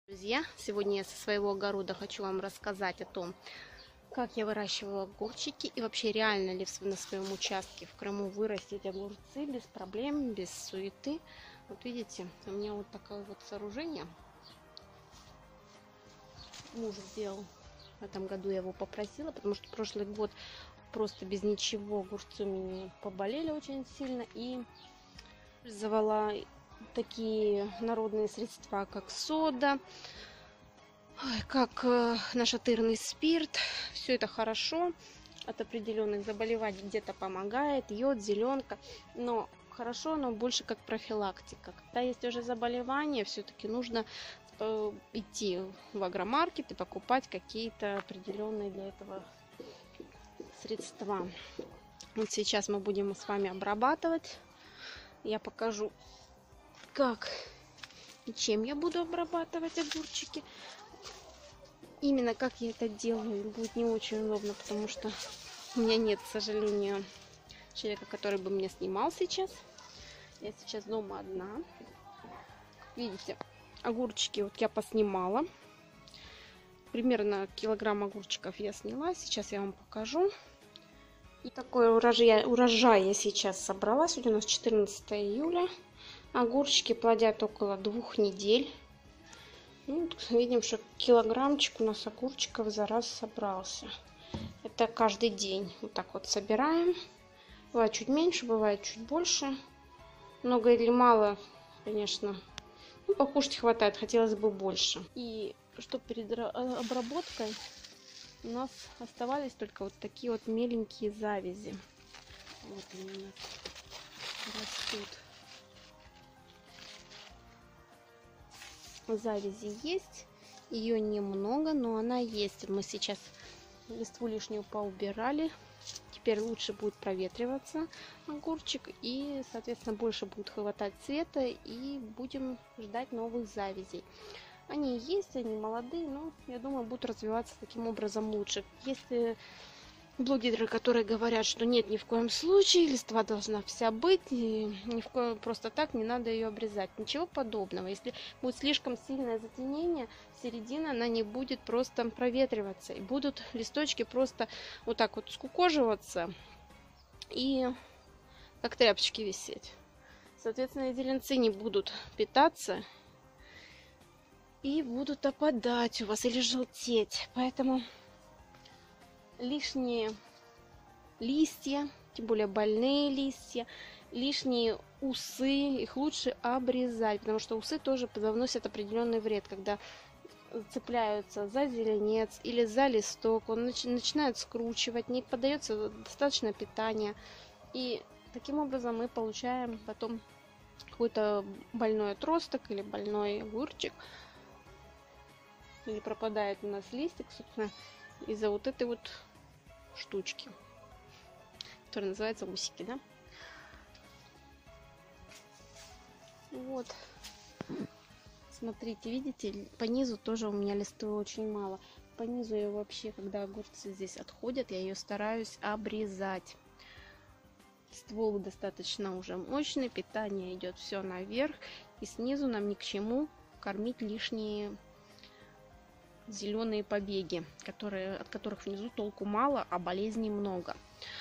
Друзья, сегодня я со своего огорода хочу вам рассказать о том, как я выращиваю огурчики и вообще реально ли на своем участке в Крыму вырастить огурцы без проблем, без суеты. Вот видите, у меня вот такое вот сооружение. Муж сделал. В этом году я его попросила, потому что прошлый год просто без ничего огурцы у меня поболели очень сильно. И использовала такие народные средства, как сода, как нашатырный спирт. Все это хорошо, от определенных заболеваний где-то помогает, йод, зеленка, но хорошо, но больше как профилактика. Когда есть уже заболевание, все-таки нужно идти в агромаркет и покупать какие-то определенные для этого средства. Вот сейчас мы будем с вами обрабатывать. Я покажу, как и чем я буду обрабатывать огурчики. Именно как я это делаю, будет не очень удобно, потому что у меня нет, к сожалению, человека, который бы меня снимал сейчас. Я сейчас дома одна. Видите, огурчики вот я поснимала. Примерно килограмм огурчиков я сняла. Сейчас я вам покажу. И такой урожай я сейчас собрала. Сегодня у нас 14 июля. Огурчики плодят около 2 недель. Ну, видим, что килограммчик у нас огурчиков за раз собрался. Это каждый день вот так вот собираем. Бывает чуть меньше, бывает чуть больше. Много или мало, конечно. Ну, покушать хватает, хотелось бы больше. И что перед обработкой у нас оставались только вот такие вот меленькие завязи. Вот они у нас растут. Завязи есть, ее немного, но она есть. Мы сейчас листву лишнюю поубирали. Теперь лучше будет проветриваться огурчик и, соответственно, больше будет хватать света, и будем ждать новых завязей. Они есть, они молодые, но я думаю, будут развиваться таким образом лучше. Если блогеры, которые говорят, что нет, ни в коем случае, листва должна вся быть, и ни в коем просто так не надо ее обрезать. Ничего подобного. Если будет слишком сильное затенение, середина, она не будет просто проветриваться. И будут листочки просто вот так вот скукоживаться и как тряпочки висеть. Соответственно, зеленцы не будут питаться и будут опадать у вас или желтеть. Поэтому лишние листья, тем более больные листья, лишние усы, их лучше обрезать, потому что усы тоже вносят определенный вред, когда цепляются за зеленец или за листок, он начинает скручивать, не поддается достаточно питания, и таким образом мы получаем потом какой-то больной отросток или больной огурчик, или пропадает у нас листик, собственно, из-за вот этой вот штучки, которая называется усики, да? Вот. Смотрите, видите, по низу тоже у меня листвы очень мало. По низу я вообще, когда огурцы здесь отходят, я ее стараюсь обрезать. Ствол достаточно уже мощный, питание идет все наверх, и снизу нам ни к чему кормить лишние зеленые побеги, от которых внизу толку мало, а болезней много.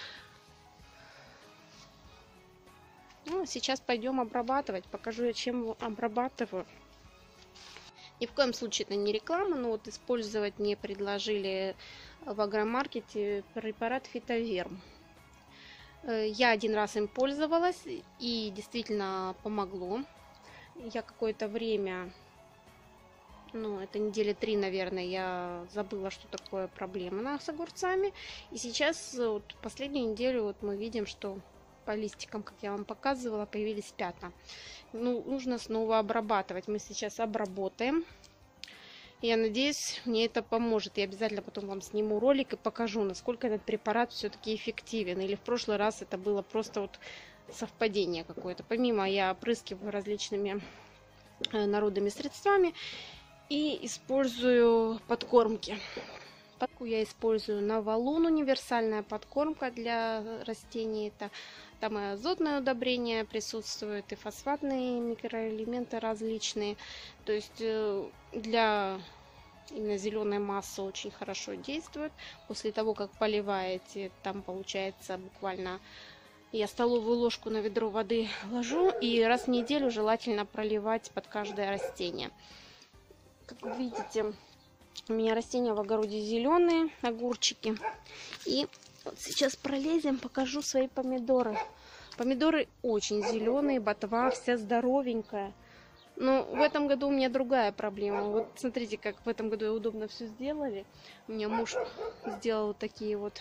Ну, сейчас пойдем обрабатывать. Покажу я, чем обрабатываю. Ни в коем случае это не реклама, но вот использовать мне предложили в агромаркете препарат Фитоверм. Я один раз им пользовалась, и действительно помогло. Я какое-то время, ну, это недели 3, наверное, я забыла, что такое проблема с огурцами. И сейчас, вот, последнюю неделю, вот мы видим, что по листикам, как я вам показывала, появились пятна. Ну, нужно снова обрабатывать. Мы сейчас обработаем. Я надеюсь, мне это поможет. Я обязательно потом вам сниму ролик и покажу, насколько этот препарат все-таки эффективен. Или в прошлый раз это было просто вот совпадение какое-то. Помимо я опрыскиваю различными народными средствами и использую подкормки. Подкормку я использую Новолун, универсальная подкормка для растений. Это там и азотное удобрение присутствует, и фосфатные микроэлементы различные. То есть для именно зеленой массы очень хорошо действует. После того, как поливаете, там получается буквально я столовую ложку на ведро воды ложу, и раз в неделю желательно проливать под каждое растение. Как вы видите, у меня растения в огороде зеленые, огурчики. И вот сейчас пролезем, покажу свои помидоры. Помидоры очень зеленые, ботва вся здоровенькая. Но в этом году у меня другая проблема. Вот смотрите, как в этом году удобно все сделали. У меня муж сделал такие вот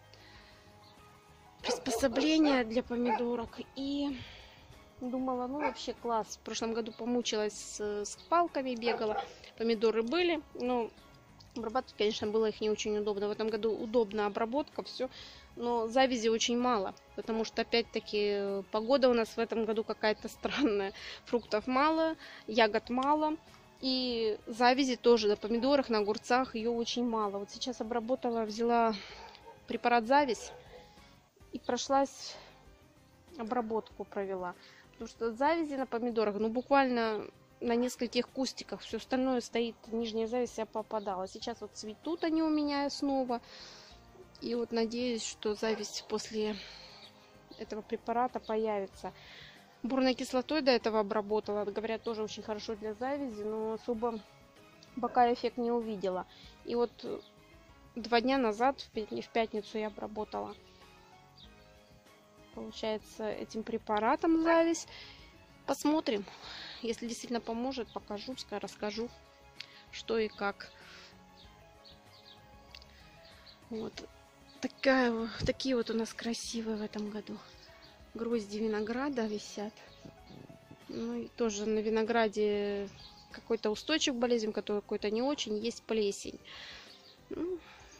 приспособления для помидорок. И думала, ну вообще класс. В прошлом году помучилась с палками, бегала. Помидоры были, но обрабатывать, конечно, было их не очень удобно. В этом году удобна обработка, все. Но завязи очень мало, потому что, опять-таки, погода у нас в этом году какая-то странная. Фруктов мало, ягод мало. И завязи тоже на помидорах, на огурцах ее очень мало. Вот сейчас обработала, взяла препарат завязь и прошлась, обработку провела. Потому что завязи на помидорах, ну, буквально на нескольких кустиках. Все остальное стоит, нижняя зависть вся попадала. Сейчас вот цветут они у меня снова. И вот надеюсь, что зависть после этого препарата появится. Борной кислотой до этого обработала. Говорят, тоже очень хорошо для завязи, но особо пока эффект не увидела. И вот 2 дня назад, в пятницу, я обработала, получается, этим препаратом зависть. Посмотрим. Если действительно поможет, покажу, расскажу, что и как. Вот. Такие вот у нас красивые в этом году грозди винограда висят. Ну и тоже на винограде какой-то устойчивый к болезням, какой-то не очень, есть плесень. Ну,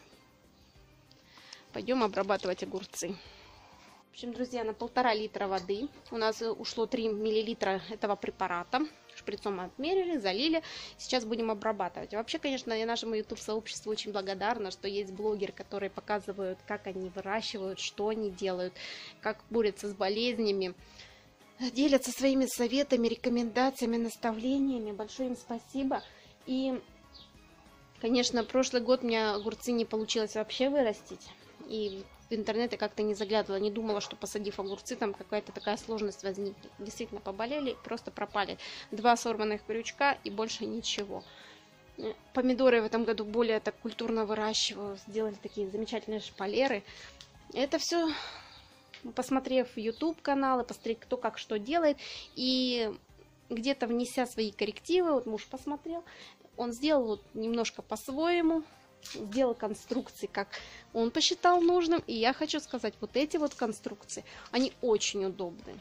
пойдем обрабатывать огурцы. В общем, друзья, на 1,5 литра воды у нас ушло 3 миллилитра этого препарата. Шприцом мы отмерили, залили. Сейчас будем обрабатывать. Вообще, конечно, я нашему YouTube-сообществу очень благодарна, что есть блогеры, которые показывают, как они выращивают, что они делают, как борются с болезнями. Делятся своими советами, рекомендациями, наставлениями. Большое им спасибо. И, конечно, прошлый год у меня огурцы не получилось вообще вырастить. И в интернет я как-то не заглядывала, не думала, что посадив огурцы, там какая-то такая сложность возникнет. Действительно, поболели, просто пропали. 2 сорванных крючка и больше ничего. Помидоры в этом году более так культурно выращиваю. Сделали такие замечательные шпалеры. Это все, посмотрев YouTube каналы, посмотреть, кто как что делает. И где-то внеся свои коррективы, вот муж посмотрел, он сделал вот немножко по-своему. Сделал конструкции, как он посчитал нужным. И я хочу сказать, вот эти вот конструкции, они очень удобны.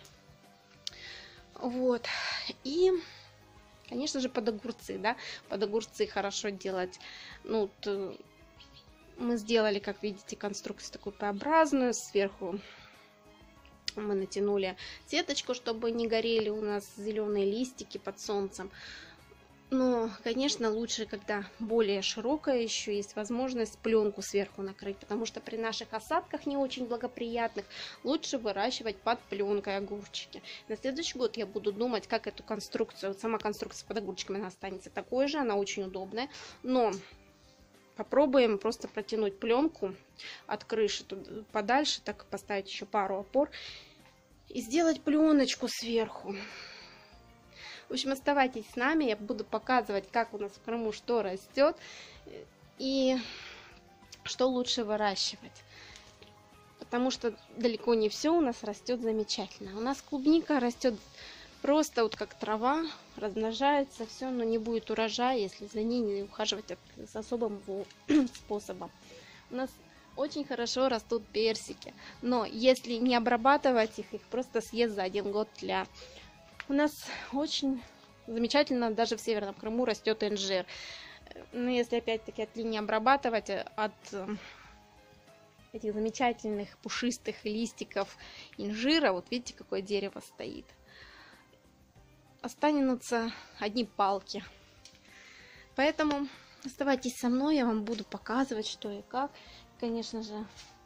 Вот. И, конечно же, под огурцы, да. Под огурцы хорошо делать. Ну, мы сделали, как видите, конструкцию такую П-образную. Сверху мы натянули сеточку, чтобы не горели у нас зеленые листики под солнцем. Но, конечно, лучше, когда более широкая еще есть возможность пленку сверху накрыть, потому что при наших осадках не очень благоприятных лучше выращивать под пленкой огурчики. На следующий год я буду думать, как эту конструкцию, вот сама конструкция под огурчиками, она останется такой же, она очень удобная, но попробуем просто протянуть пленку от крыши подальше, так поставить еще пару опор и сделать пленочку сверху. В общем, оставайтесь с нами, я буду показывать, как у нас в Крыму что растет и что лучше выращивать. Потому что далеко не все у нас растет замечательно. У нас клубника растет просто вот как трава, размножается все, но не будет урожая, если за ней не ухаживать с особым способом. У нас очень хорошо растут персики, но если не обрабатывать их просто съест за 1 год тля. У нас очень замечательно даже в Северном Крыму растет инжир. Но если опять-таки от линии обрабатывать, от этих замечательных пушистых листиков инжира, вот видите, какое дерево стоит, останутся одни палки. Поэтому Оставайтесь со мной, я вам буду показывать, что и как. Конечно же,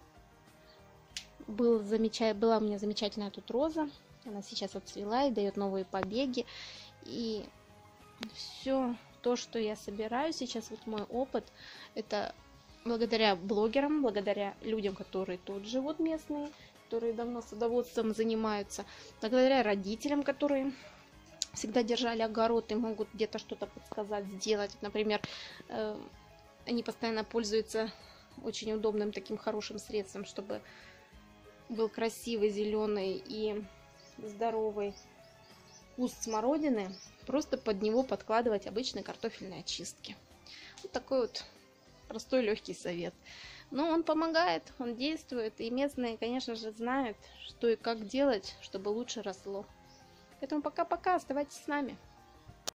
была у меня замечательная тут роза. Она сейчас отцвела и дает новые побеги. И все то, что я собираю сейчас, вот мой опыт, это благодаря блогерам, благодаря людям, которые тут живут местные, которые давно садоводством занимаются, благодаря родителям, которые всегда держали огород и могут где-то что-то подсказать, сделать. Например, они постоянно пользуются очень удобным таким хорошим средством, чтобы был красивый, зеленый и здоровый куст смородины, просто под него подкладывать обычные картофельные очистки. Вот такой вот простой легкий совет. Но он помогает, он действует, и местные, конечно же, знают, что и как делать, чтобы лучше росло. Поэтому пока-пока, оставайтесь с нами.